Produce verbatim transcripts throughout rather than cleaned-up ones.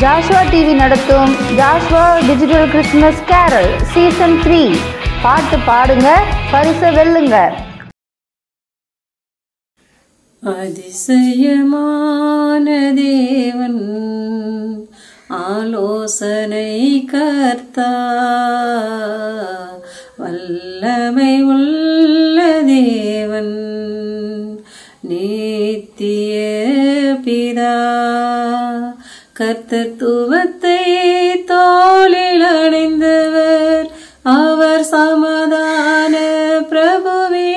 Joshua TV நடத்தும் Joshua digital Christmas carol season three. பாட்டு பாடுங்க, பரிசு வெல்லுங்க. அதிசயமான தேவன், ஆலோசனை கர்த்தா, வல்லமை உள்ள தேவன், நித்திய பிதா, கர்த்தத்துவத்தை தோளில் அணிந்தவர், அவர் சமாதான பிரபுவே,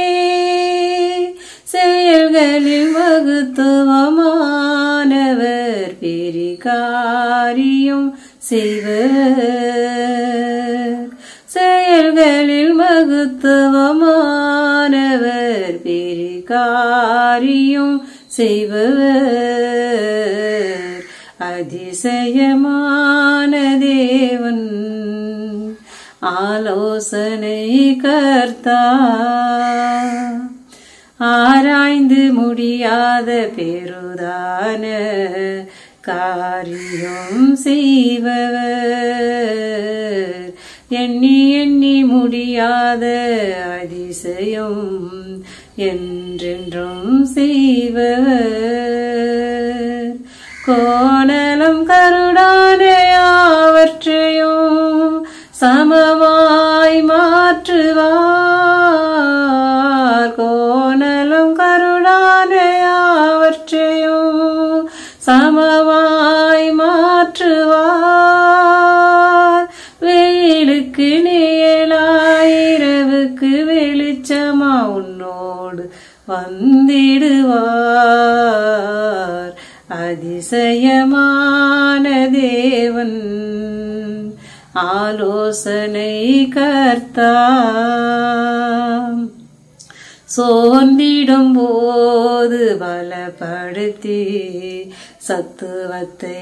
செயல்களில் மகத்துவமானவர், பெரிகாரியம் செய்வர், செயல்களில் மகத்துவமானவர், பெரிகாரியம் செய்வர். அதிசயமான தேவன், ஆலோசனை கர்த்தா, ஆராய்ந்து முடியாத பெருதான காரியம் செய்பவர், எண்ணி எண்ணி முடியாத அதிசயம் என்றென்றும் செய்பவர், கோணலும் கருடான யாவற்றையும் சமமாய் மாற்றுவார், கோணலும் கருடான யாவற்றையும் சமமாய் மாற்றுவார், வெயிலுக்கு நிழலாய் இரவுக்கு வெளிச்சமா உன்னோடு வந்திடுவார். அதிசயமான தேவன், ஆலோசனை கர்த்தா, சோர்ந்திடும் போது பலப்படுத்தி சத்துவத்தை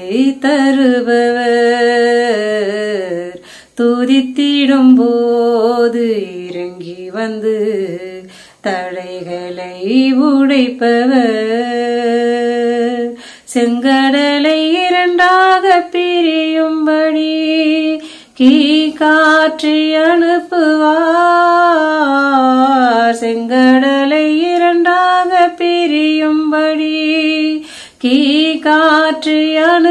தருபவர், துதித்திடும் போது இறங்கி வந்து தடைகளை உடைப்பவர், செங்கடலை இரண்டாக பிரியும்படி கீழ்காற்றை அனுப்புவார், செங்கடலை இரண்டாக பிரியும்படி கீழ்காற்றை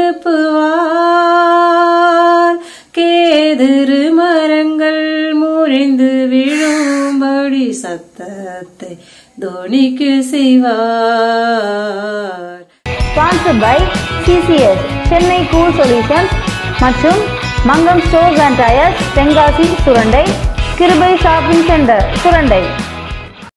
அனுப்புவார், கேதுரு மரங்கள் முறிந்து விழும்படி சத்தத்தை தொனிக்கு செய்வார். Sponsored by C C S Chennai cool solutions மற்றும் Mangam stores and tyres, Tenkasi Surandai, Kirubai shopping centre Surandai.